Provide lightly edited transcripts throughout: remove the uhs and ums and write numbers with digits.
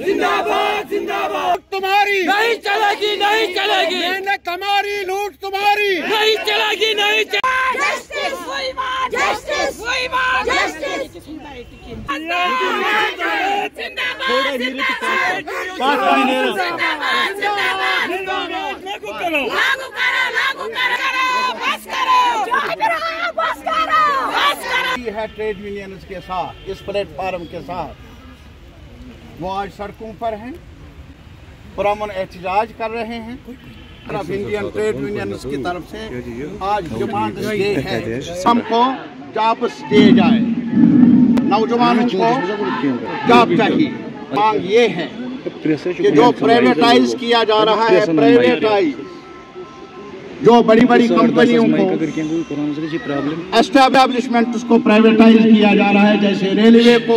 जिंदाबाद जिंदाबाद। तुम्हारी नहीं चलेगी नहीं चलेगी, मेहनत हमारी, लूट तुम्हारी नहीं चलेगी नहीं चलेगी। है ट्रेड यूनियंस के साथ, इस प्लेटफार्म के साथ वो आज सड़कों पर हैं, पुरअमन एहतजाज कर रहे हैं। इंडियन ट्रेड यूनियंस की तरफ से आज डिमांड डे है, हमको जॉब्स दिए जाए, नौजवानों को जॉब चाहिए। मांग ये है कि जो प्राइवेटाइज किया जा रहा है, प्राइवेटाइज जो बड़ी बड़ी कंपनियों को एस्टैब्लिशमेंट उसको प्राइवेटाइज किया जा रहा है, जैसे रेलवे को,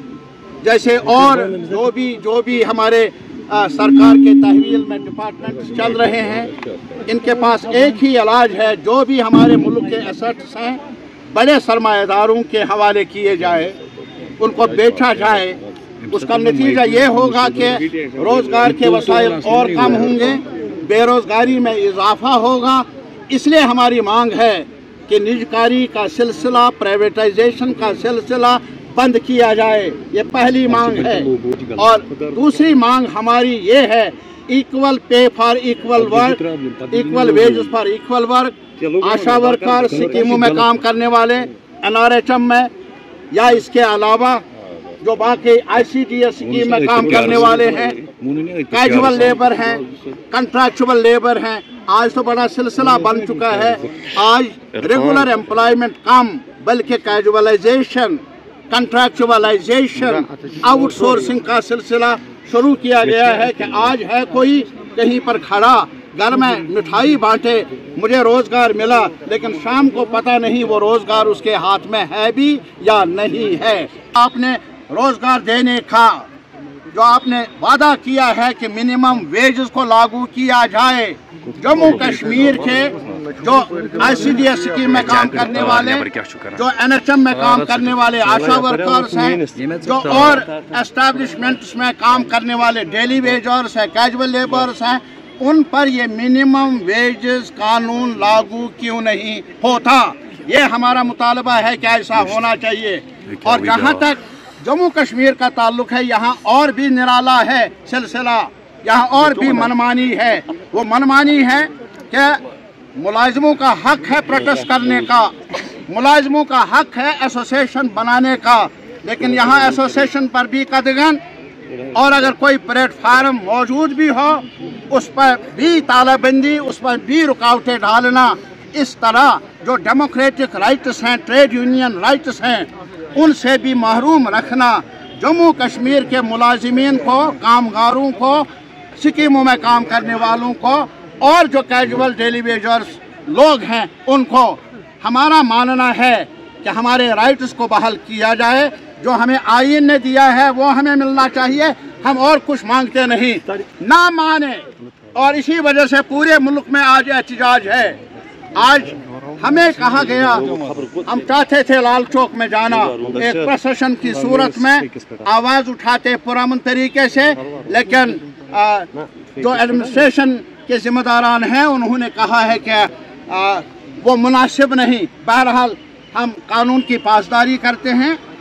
जैसे और जो भी हमारे सरकार के तहवील में डिपार्टमेंट चल रहे हैं, इनके पास एक ही इलाज है, जो भी हमारे मुल्क के एसेट्स हैं बड़े सरमाएदारों के हवाले किए जाए, उनको बेचा जाए। उसका नतीजा ये होगा कि रोजगार के वसाइल और कम होंगे, बेरोजगारी में इजाफा होगा। इसलिए हमारी मांग है कि निजकारी का सिलसिला, प्राइवेटाइजेशन का सिलसिला बंद किया जाए, ये पहली मांग है। और दूसरी मांग हमारी ये है, equal pay for equal work, equal wages for equal work. ASHA worker, स्कीमों में काम करने वाले, NRHM में या इसके अलावा जो बाकी ICDS स्कीम में काम करने वाले हैं, कैजुअल लेबर हैं, कंट्रैक्चुअल लेबर हैं, आज तो बड़ा सिलसिला बन चुका है। आज रेगुलर एम्प्लॉयमेंट कम बल्कि कैजुअलाइजेशन, कंट्रैक्चुअलाइजेशन, आउटसोर्सिंग का सिलसिला शुरू किया गया है कि आज है कोई कहीं पर खड़ा, घर में मिठाई बांटे, मुझे रोजगार मिला, लेकिन शाम को पता नहीं वो रोजगार उसके हाथ में है भी या नहीं है। आपने रोजगार देने का जो आपने वादा किया है कि मिनिमम वेजेस को लागू किया जाए, जम्मू कश्मीर के जो ICDS स्कीम में काम करने वाले, जो NHM में काम करने वाले आशा वर्कर्स हैं, जो और एस्टैब्लिशमेंट्स में काम करने वाले डेली वेजर्स हैं, कैजुअल लेबर्स हैं, उन पर ये मिनिमम वेजेस कानून लागू क्यों नहीं होता? ये हमारा मुतालबा है कि ऐसा होना चाहिए। और जहाँ तक जम्मू कश्मीर का ताल्लुक है, यहाँ और भी निराला है सिलसिला, यहाँ और भी मनमानी है। वो मनमानी है कि मुलाजिमों का हक है प्रोटेस्ट करने का, मुलाजिमों का हक है एसोसिएशन बनाने का, लेकिन यहाँ एसोसिएशन पर भी कदगन, और अगर कोई प्लेटफार्म मौजूद भी हो उस पर भी तालाबंदी, उस पर भी रुकावटें डालना, इस तरह जो डेमोक्रेटिक राइट्स हैं, ट्रेड यूनियन राइट्स हैं, उनसे भी महरूम रखना, जम्मू कश्मीर के मुलाजिमीन को, कामगारों को, स्कीमों में काम करने वालों को और जो कैजुअल डेली वेजर्स लोग हैं उनको, हमारा मानना है कि हमारे राइट्स को बहाल किया जाए। जो हमें आईन ने दिया है वो हमें मिलना चाहिए, हम और कुछ मांगते नहीं। ना माने, और इसी वजह से पूरे मुल्क में आज एहतजाज है। आज हमें कहा गया, हम चाहते थे लाल चौक में जाना, एक प्रोसेशन की सूरत में आवाज उठाते पुरअमन तरीके से, लेकिन जो एडमिनिस्ट्रेशन के जिम्मेदारान हैं उन्होंने कहा है कि वो मुनासिब नहीं। बहरहाल हम कानून की पासदारी करते हैं,